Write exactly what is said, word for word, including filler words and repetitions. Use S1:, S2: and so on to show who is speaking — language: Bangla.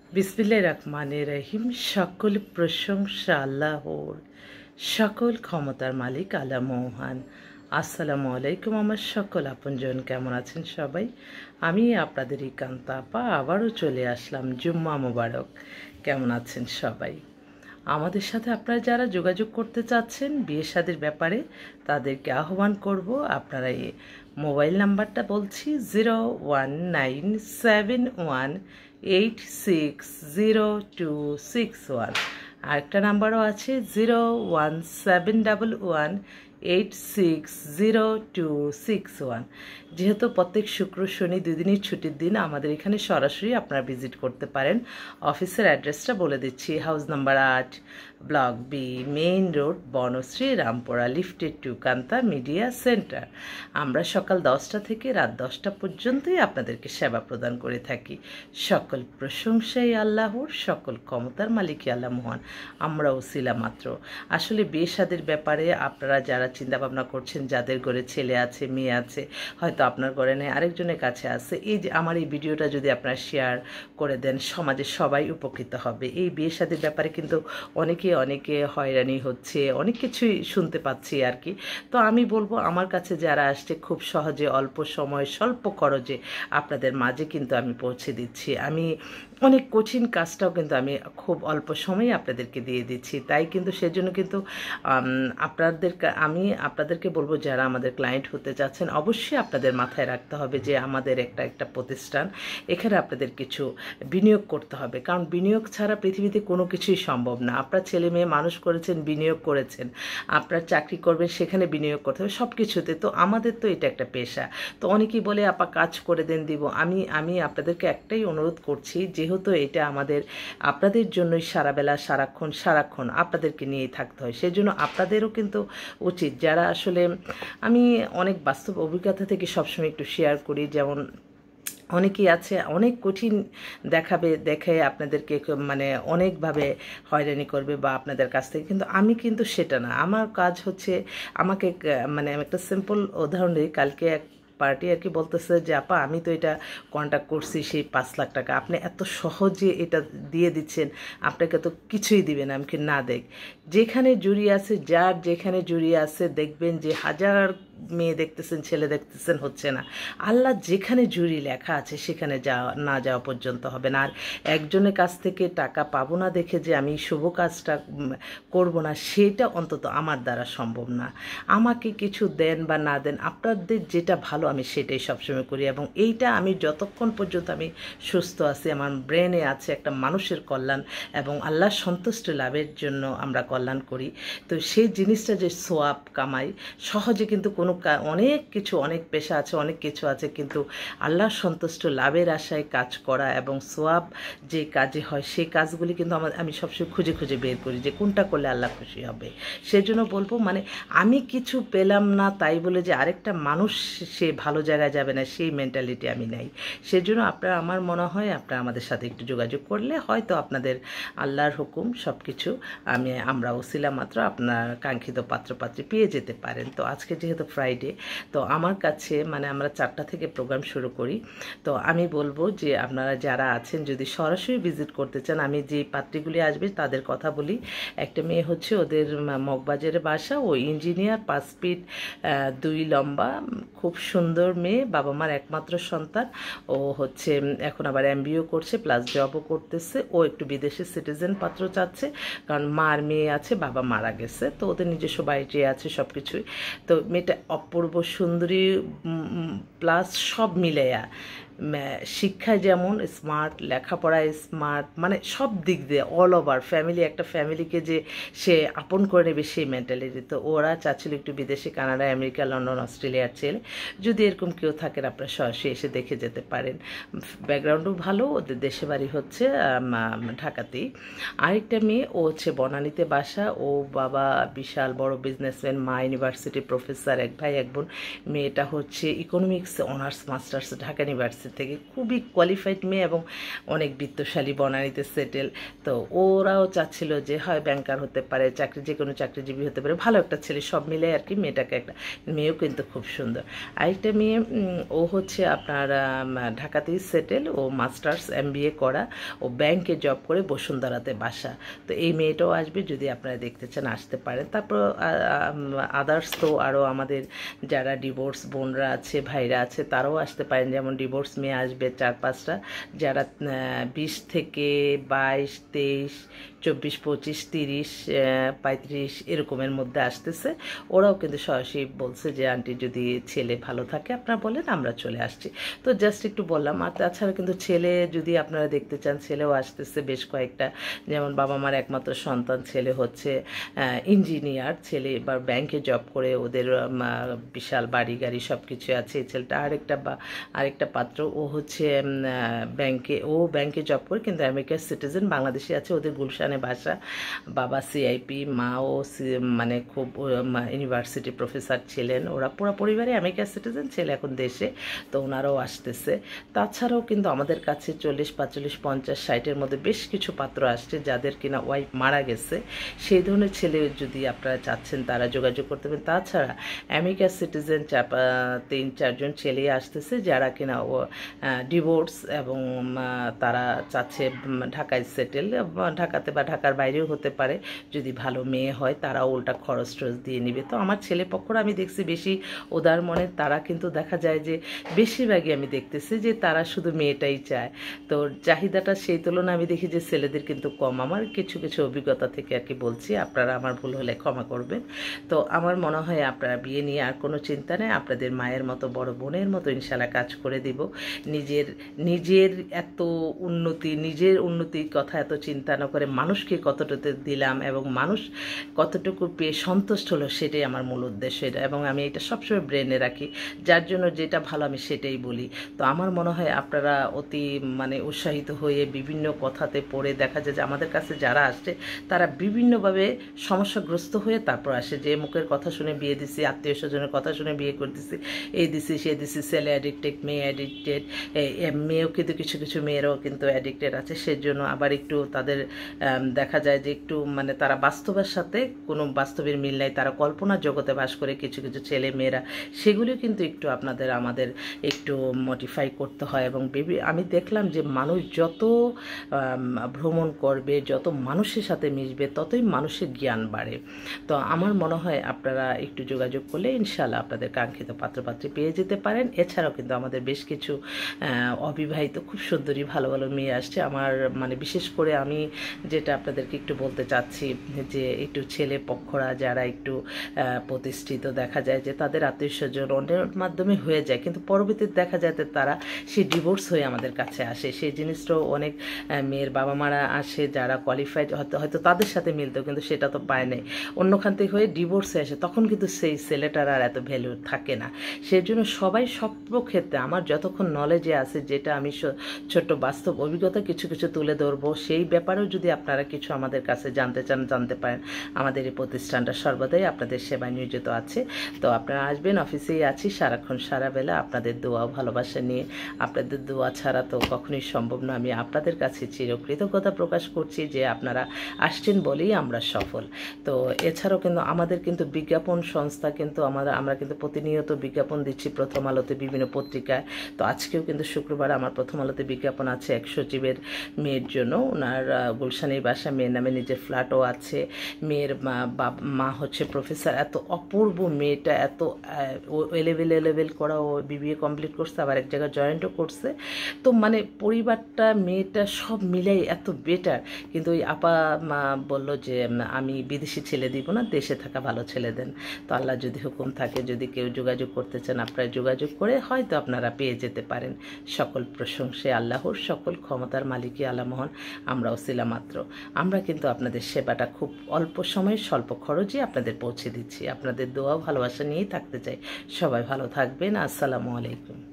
S1: বিসমিল্লাহির রহমানির রহিম। সকল প্রশংসা আল্লাহর, সকল ক্ষমতার মালিক আল্লাহ মহান। আসসালামু আলাইকুম আমার সকল আপনজন, কেমন আছেন সবাই? আমি আপনাদের কান্তা আপা আবারও চলে আসলাম। জুম্মা মোবারক। কেমন আছেন সবাই? আমাদের সাথে আপনারা যারা যোগাযোগ করতে চাচ্ছেন বিয়ে শাদীর ব্যাপারে, তাদেরকে আহ্বান করব। আপনারা এই মোবাইল নাম্বারটা বলছি, zero one nine seven one eight six zero two six one. আরেকটা নাম্বারও আছে, zero one seven double one eight six zero two six one. যেহেতু প্রত্যেক শুক্র শনি দুদিনই ছুটির দিন, আমাদের এখানে সরাসরি আপনারা ভিজিট করতে পারেন। অফিসের অ্যাড্রেসটা বলে দিচ্ছি, হাউস নাম্বার আট, block B, main road, Banasree, Rampura, লিফটেড টু, কান্তা মিডিয়া সেন্টার। আমরা সকাল দশটা থেকে রাত দশটা পর্যন্তই আপনাদেরকে সেবা প্রদান করে থাকি। সকল প্রশংসাই আল্লাহর, সকল ক্ষমতার মালিক আল্লাহ মহান। আমরা ওসিলা মাত্র। আসলে বিয়ে শাদীর ব্যাপারে আপনারা যারা চিন্তা ভাবনা করছেন, যাদের ঘরে ছেলে আছে, মেয়ে আছে, হয়তো আপনার ঘরে নেই, আরেকজনের কাছে আছে, এই যে আমার এই ভিডিওটা যদি আপনারা শেয়ার করে দেন, সমাজে সবাই উপকৃত হবে। এই বিয়ে শাদীর ব্যাপারে কিন্তু অনেকে অনেকে হয়রানি হচ্ছে, অনেক কিছুই শুনতে পাচ্ছি আর কি। তো আমি বলবো, আমার কাছে যারা আসছে খুব সহজে, অল্প সময়, স্বল্প খরচে আপনাদের মাঝে কিন্তু আমি পৌঁছে দিচ্ছি। আমি অনেক কঠিন কাজটাও কিন্তু আমি খুব অল্প সময়ে আপনাদেরকে দিয়ে দিচ্ছি। তাই কিন্তু সেজন্য কিন্তু আপনাদের আমি আপনাদেরকে বলবো, যারা আমাদের ক্লায়েন্ট হতে যাচ্ছেন, অবশ্যই আপনাদের মাথায় রাখতে হবে যে আমাদের একটা একটা প্রতিষ্ঠান, এখানে আপনাদের কিছু বিনিয়োগ করতে হবে। কারণ বিনিয়োগ ছাড়া পৃথিবীতে কোনো কিছুই সম্ভব না। আপনার ছেলে মেয়ে মানুষ করেছেন, বিনিয়োগ করেছেন, আপনার চাকরি করবেন, সেখানে বিনিয়োগ করতে হবে, সব কিছুতে। তো আমাদের তো এটা একটা পেশা। তো অনেকেই বলে, আপা কাজ করে দেন, দিব। আমি আমি আপনাদেরকে একটাই অনুরোধ করছি, যেহেতু এটা আমাদের আপনাদের জন্যই সারাবেলা, সারাক্ষণ সারাক্ষণ আপনাদেরকে নিয়েই থাকতে হয়। সেজন্য আপনাদেরও কিন্তু উচিত, যারা আসলে, আমি অনেক বাস্তব অভিজ্ঞতা থেকে সবসময় একটু শেয়ার করি। যেমন অনেকেই আছে অনেক কঠিন দেখাবে, দেখে আপনাদেরকে মানে অনেকভাবে হয়রানি করবে বা আপনাদের কাছ থেকে, কিন্তু আমি কিন্তু সেটা না। আমার কাজ হচ্ছে, আমাকে মানে আমি একটা সিম্পল উদাহরণ দিই। কালকে এক পার্টি আর কি বলতেছে যে, আপা আমি তো এটা কন্ট্যাক্ট করছি সেই পাঁচ লাখ টাকা, আপনি এত সহজে এটা দিয়ে দিচ্ছেন, আপনাকে তো কিছুই দিবে না। আমাকে না, দেখ, যেখানে জড়িয়ে আছে, যার যেখানে জড়িয়ে আছে, দেখবেন যে হাজার মেয়ে দেখতেছেন, ছেলে দেখতেছেন, হচ্ছে না। আল্লাহ যেখানে জুড়ি লেখা আছে সেখানে যাওয়া না যাওয়া পর্যন্ত হবে না। আর একজনের কাছ থেকে টাকা পাবো না দেখে যে আমি শুভ কাজটা করব না, সেটা অন্তত আমার দ্বারা সম্ভব না। আমাকে কিছু দেন বা না দেন, আপনাদের যেটা ভালো আমি সেটাই সবসময় করি। এবং এইটা আমি যতক্ষণ পর্যন্ত আমি সুস্থ আছি, আমার ব্রেনে আছে একটা মানুষের কল্যাণ এবং আল্লাহর সন্তুষ্ট লাভের জন্য আমরা কল্যাণ করি। তো সেই জিনিসটা যে সোয়াব কামাই, সহজে কিন্তু কোনো অনেক কিছু, অনেক পেশা আছে, অনেক কিছু আছে, কিন্তু আল্লাহর সন্তুষ্ট লাভের আশায় কাজ করা এবং সোয়াব যে কাজে হয়, সেই কাজগুলি কিন্তু আমার আমি সবসময় খুঁজে খুঁজে বের করি যে কোনটা করলে আল্লাহ খুশি হবে। সেজন্য বলবো, মানে আমি কিছু পেলাম না তাই বলে যে আরেকটা মানুষ সে ভালো জায়গায় যাবে না, সেই মেন্টালিটি আমি নাই। সেজন্য আপনারা, আমার মনে হয় আপনারা আমাদের সাথে একটু যোগাযোগ করলে হয়তো আপনাদের আল্লাহর হুকুম সব কিছু আমি আমরা ওসিলা মাত্র আপনার কাঙ্ক্ষিত পাত্রপাত্রী পেয়ে যেতে পারেন। তো আজকে যেহেতু ফ্রাইডে, তো আমার কাছে মানে আমরা চারটা থেকে প্রোগ্রাম শুরু করি। তো আমি বলবো যে আপনারা যারা আছেন, যদি সরাসরি ভিজিট করতে চান, আমি যে পাত্রীগুলি আসবে তাদের কথা বলি। একটা মেয়ে হচ্ছে, ওদের মগবাজারের বাসা, ও ইঞ্জিনিয়ার, পাঁচ ফিট দুই লম্বা, খুব সুন্দর মেয়ে, বাবা মার একমাত্র সন্তান। ও হচ্ছে এখন আবার এমবিও করছে, প্লাস জবও করতেছে। ও একটু বিদেশি সিটিজেন পাত্র চাচ্ছে, কারণ মার মেয়ে আছে, বাবা মারা গেছে, তো ওদের নিজস্ব বাড়িতে আছে সব কিছুই। তো মেয়েটা অপূর্ব সুন্দরী, প্লাস সব মিলেয়া, শিক্ষায় যেমন স্মার্ট, লেখাপড়ায় স্মার্ট, মানে সব দিক দিয়ে অল ওভার ফ্যামিলি, একটা ফ্যামিলিকে যে সে আপন করে নেবে সেই মেন্টালিটি। তো ওরা চাচ্ছিল একটু বিদেশে, কানাডা, আমেরিকা, লন্ডন, অস্ট্রেলিয়ার ছেলে। যদি এরকম কেউ থাকেন, আপনারা সরাসরি এসে দেখে যেতে পারেন। ব্যাকগ্রাউন্ডও ভালো, ওদের দেশে বাড়ি হচ্ছে ঢাকাতেই। আরেকটা মেয়ে, ও হচ্ছে বনানীতে বাসা, ও বাবা বিশাল বড় বিজনেসম্যান, মা ইউনিভার্সিটি প্রফেসর, এক ভাই এক বোন। মেয়েটা হচ্ছে economics honours masters Dhaka university কাছে থেকে, খুবই কোয়ালিফাইড মেয়ে এবং অনেক বিত্তশালী বনানীতে সেটেল। তো ওরাও চাচ্ছিল যে হয় ব্যাংকার হতে পারে, চাকরি যে কোনো চাকরিজীবী হতে পারে, ভালো একটা ছেলে, সব মিলে আর কি। মেয়েটাকে একটা মেয়েও কিন্তু খুব সুন্দর। আরেকটা মেয়ে, ও হচ্ছে আপনার ঢাকাতেই সেটেল, ও মাস্টার্স এম বি এ করা, ও ব্যাংকে জব করে বসুন্ধরাতে বাসা। তো এই মেয়েটাও আসবে, যদি আপনারা দেখতে চান আসতে পারেন। তারপর আদার্স তো আরও আমাদের যারা ডিভোর্স বোনরা আছে, ভাইরা আছে, তারাও আসতে পারেন। যেমন ডিভোর্স মেয়ে আসবে চার পাঁচটা, যারা বিশ থেকে বাইশ, তেইশ, চব্বিশ, পঁচিশ, তিরিশ, পঁয়ত্রিশ এরকমের মধ্যে আসতেছে। ওরাও কিন্তু সরাসরি বলছে যে আন্টি যদি ছেলে ভালো থাকে আপনারা বলেন, আমরা চলে আসছি। তো জাস্ট একটু বললাম। আর তাছাড়া কিন্তু ছেলে যদি আপনারা দেখতে চান, ছেলেও আসতেছে বেশ কয়েকটা। যেমন বাবা মার একমাত্র সন্তান, ছেলে হচ্ছে ইঞ্জিনিয়ার, ছেলে এবার ব্যাংকে জব করে, ওদের বিশাল বাড়ি গাড়ি সব কিছু আছে। এই ছেলেটা আরেকটা বা আরেকটা পাত্র, ও হচ্ছে ব্যাংকে ও ব্যাংকে জব করে, কিন্তু আমেরিকার সিটিজেন, বাংলাদেশে আছে, ওদের গুলশানে বাসা। বাবা সিআইপি, মাও মানে খুব ইউনিভার্সিটি প্রফেসর ছিলেন। ওরা পুরো পরিবারে আমেরিকার সিটিজেন, ছেলে এখন দেশে। তো ওনারাও আসতেছে। তাছাড়াও কিন্তু আমাদের কাছে চল্লিশ, পাঁচচল্লিশ, পঞ্চাশ, ষাটের মধ্যে বেশ কিছু পাত্র আসছে যাদের কিনা ওয়াইফ মারা গেছে। সেই ধরনের ছেলে যদি আপনারা চাচ্ছেন, তারা যোগাযোগ করতে পারেন। তাছাড়া আমেরিকার সিটিজেন চাপা তিন চারজন ছেলে আসতেছে, যারা কিনা ও ডিভোর্স এবং তারা চাচ্ছে ঢাকায় সেটেল, ঢাকাতে বা ঢাকার বাইরেও হতে পারে। যদি ভালো মেয়ে হয়, তারাও উল্টা খরচ টরচ দিয়ে নিবে। তো আমার ছেলে পক্ষরা আমি দেখছি বেশি উদার মনে, তারা কিন্তু দেখা যায় যে বেশিরভাগই আমি দেখতেছি যে তারা শুধু মেয়েটাই চায়। তো চাহিদাটা সেই তুলনায় আমি দেখি যে ছেলেদের কিন্তু কম। আমার কিছু কিছু অভিজ্ঞতা থেকে আর কি বলছি, আপনারা আমার ভুল হলে ক্ষমা করবেন। তো আমার মনে হয় আপনারা বিয়ে নিয়ে আর কোনো চিন্তা নেই, আপনাদের মায়ের মতো, বড় বোনের মতো ইনশাল্লাহ কাজ করে দিব। নিজের নিজের এত উন্নতি, নিজের উন্নতির কথা এত চিন্তা না করে মানুষকে কতটুকু দিলাম এবং মানুষ কতটুকু পেয়ে সন্তুষ্ট হলো, সেটাই আমার মূল উদ্দেশ্য এটা। এবং আমি এটা সবসময় ব্রেনে রাখি, যার জন্য যেটা ভালো আমি সেটাই বলি। তো আমার মনে হয় আপনারা অতি মানে উৎসাহিত হয়ে বিভিন্ন কথাতে পড়ে দেখা যায় যে আমাদের কাছে যারা আসছে তারা বিভিন্নভাবে সমস্যাগ্রস্ত হয়ে তারপর আসে, যে মুখের কথা শুনে বিয়ে দিছি, আত্মীয় স্বজনের কথা শুনে বিয়ে করে দিছি, এই দিছি সে দিছি, ছেলে অ্যাডিক্টেড, মেয়ে অ্যাডিক্টেড, মেয়েও কিন্তু কিছু কিছু মেয়েরাও কিন্তু অ্যাডিক্টেড আছে। সেজন্য আবার একটু তাদের দেখা যায় যে একটু মানে তারা বাস্তবের সাথে কোনো বাস্তবের মিল নাই, তারা কল্পনার জগতে বাস করে কিছু কিছু ছেলে মেয়েরা, সেগুলিও কিন্তু একটু আপনাদের আমাদের একটু মডিফাই করতে হয়। এবং বেবি আমি দেখলাম যে মানুষ যত ভ্রমণ করবে, যত মানুষের সাথে মিশবে, ততই মানুষের জ্ঞান বাড়ে। তো আমার মনে হয় আপনারা একটু যোগাযোগ করলে ইনশাল্লাহ আপনাদের কাঙ্ক্ষিত পাত্রপাত্রী পেয়ে যেতে পারেন। এছাড়াও কিন্তু আমাদের বেশ কিছু অবিবাহিত খুব সুন্দরী ভালো ভালো মেয়ে আসছে। আমার মানে বিশেষ করে আমি যেটা আপনাদেরকে একটু বলতে চাচ্ছি, যে একটু ছেলে পক্ষরা যারা একটু প্রতিষ্ঠিত, দেখা যায় যে তাদের আত্মীয় স্বজন অন্যের মাধ্যমে হয়ে যায়, কিন্তু পরবর্তীতে দেখা যায় যে তারা সে ডিভোর্স হয়ে আমাদের কাছে আসে। সেই জিনিসটাও অনেক মেয়ের বাবা মারা আসে যারা কোয়ালিফাইড, হয়তো হয়তো তাদের সাথে মিলতো, কিন্তু সেটা তো পায় নাই, অন্যখান থেকে হয়ে ডিভোর্সে আসে, তখন কিন্তু সেই ছেলেটার আর এত ভ্যালু থাকে না। সেই জন্য সবাই সব ক্ষেত্রে আমার যতক্ষণ নলেজে আছে, যেটা আমি ছোট্ট বাস্তব অভিজ্ঞতা কিছু কিছু তুলে ধরবো, সেই ব্যাপারেও যদি আপনারা কিছু আমাদের কাছে জানতে চান জানতে পারেন। আমাদের এই প্রতিষ্ঠানটা সর্বদাই আপনাদের সেবায় নিয়োজিত আছে। তো আপনারা আসবেন, অফিসেই আছি সারাক্ষণ সারা বেলা আপনাদের দোয়া ভালোবাসা নিয়ে। আপনাদের দোয়া ছাড়া তো কখনোই সম্ভব না। আমি আপনাদের কাছে চিরকৃতজ্ঞতা প্রকাশ করছি যে আপনারা আসছেন বলেই আমরা সফল। তো এছাড়াও কিন্তু আমাদের কিন্তু বিজ্ঞাপন সংস্থা কিন্তু আমাদের আমরা কিন্তু প্রতিনিয়ত বিজ্ঞাপন দিচ্ছি প্রথম আলোতে, বিভিন্ন পত্রিকায়। তো আজকেও কিন্তু শুক্রবার আমার প্রথম আলোতে বিজ্ঞাপন আছে এক সচিবের মেয়ের জন্য। ওনার গুলশানের বাসা, মেয়ের নামে নিজের ফ্ল্যাটও আছে, মেয়ের মা মা হচ্ছে প্রফেসর। এত অপূর্ব মেয়েটা, এত এলেভেল এলেভেল করা, ও বিবিএ কমপ্লিট করছে, আবার এক জায়গায় জয়েন্টও করছে। তো মানে পরিবারটা, মেয়েটা সব মিলাই এত বেটার। কিন্তু ওই আপা মা বললো যে আমি বিদেশি ছেলে দিব না, দেশে থাকা ভালো ছেলে দেন। তো আল্লাহ যদি হুকুম থাকে, যদি কেউ যোগাযোগ করতে চান আপনারা যোগাযোগ করে হয়তো আপনারা পেয়ে যেতে পারেন। সকল প্রশংসে আল্লাহর, সকল ক্ষমতার মালিকই আল্লাহ মহান, আমরাও ছিলাম মাত্র। আমরা কিন্তু আপনাদের সেবাটা খুব অল্প সময়ে স্বল্প খরচে আপনাদের পৌঁছে দিচ্ছি। আপনাদের দোয়া ভালোবাসা নিয়েই থাকতে চাই। সবাই ভালো থাকবেন। আসসালামু আলাইকুম।